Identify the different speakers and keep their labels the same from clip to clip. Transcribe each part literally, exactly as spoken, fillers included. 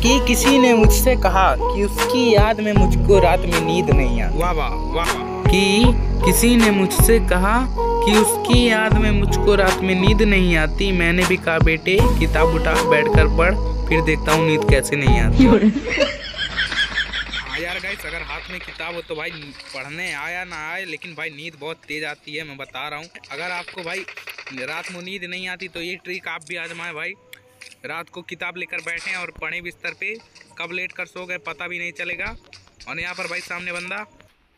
Speaker 1: कि किसी ने मुझसे कहा कि उसकी याद में मुझको रात में नींद नहीं आती।
Speaker 2: वाह वाह वाह।
Speaker 1: कि किसी ने मुझसे कहा कि उसकी याद में मुझको रात में नींद नहीं आती। मैंने भी कहा बेटे किताब उठा बैठकर पढ़, फिर देखता हूँ नींद कैसे नहीं आती।
Speaker 2: हाँ यार गाइस, अगर हाथ में किताब हो तो भाई पढ़ने आया ना आए, लेकिन भाई नींद बहुत तेज आती है, मैं बता रहा हूँ। अगर आपको भाई रात में नींद नहीं आती तो ये ट्रिक आप भी आजमाएं भाई। रात को किताब लेकर बैठें और पढ़ें बिस्तर पे, कब लेट कर सो गए पता भी नहीं चलेगा। और यहाँ पर भाई सामने बंदा,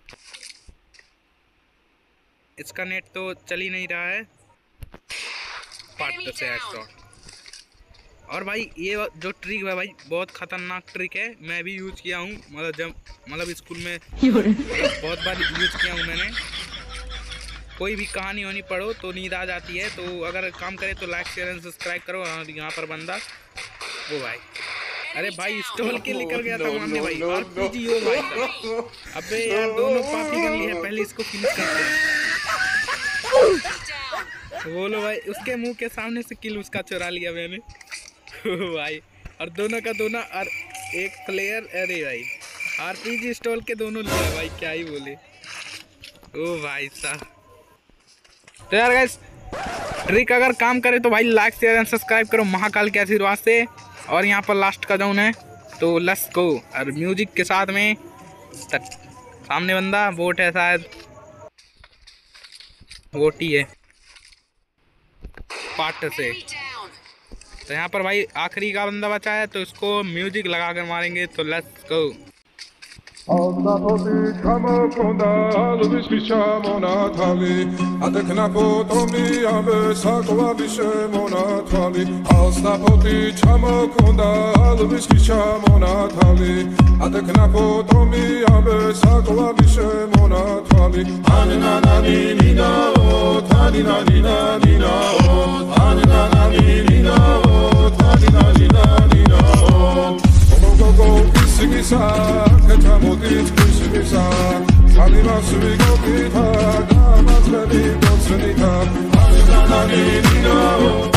Speaker 2: इसका नेट तो चल ही नहीं रहा है, पार्ट से हेडशॉट। और भाई ये जो ट्रिक है भाई बहुत खतरनाक ट्रिक है, मैं भी यूज किया हूँ, मतलब जब मतलब स्कूल में मतलब बहुत बार यूज किया हूँ मैंने। कोई भी कहानी होनी पढ़ो तो नींद आ जाती है, तो अगर काम करे तो लाइक शेयर एंड सब्सक्राइब करो। और यहाँ पर बंदा वो भाई, अरे भाई स्टॉल के लेकर गया था मानने भाई, आरपीजी हो भाई। अबे यार दोनों पार्टी कर ली है, पहले इसको फिनिश करते हैं। बोलो भाई, उसके मुंह के सामने से किल उसका चुरा लिया मैंने भाई। और दोनों का दोनों और एक प्लेयर, अरे भाई आरपीजी स्टॉल के दोनों लिया भाई, क्या ही बोले। ओ भाई साहब, तो यार गाइस ट्रिक अगर काम करे तो भाई लाइक शेयर एंड सब्सक्राइब करो महाकाल के आशीर्वाद से। और यहाँ पर लास्ट का जोन है तो लेट्स गो। और म्यूजिक के साथ में तक सामने बंदा वोट है, शायद वोट ही है पार्ट से। तो यहाँ पर भाई आखिरी का बंदा बचा है, तो इसको म्यूजिक लगा कर मारेंगे, तो let's go.
Speaker 3: Alla posi kama konda lubisz picia mona tali Adek na potomi abe sakova bishe mona tali Alla poti chama konda lubisz picia mona tali Adek na potomi abe sakova bishe mona tali Anina na ni ni na o tani na ni na ni na o Anina na ni ni na o tani na ni na ni na o Go go Sigisa, Ketamodit, Sigisa, Salima Suvigo Pita, Damas Revi, Dotsanita, Anina Nina,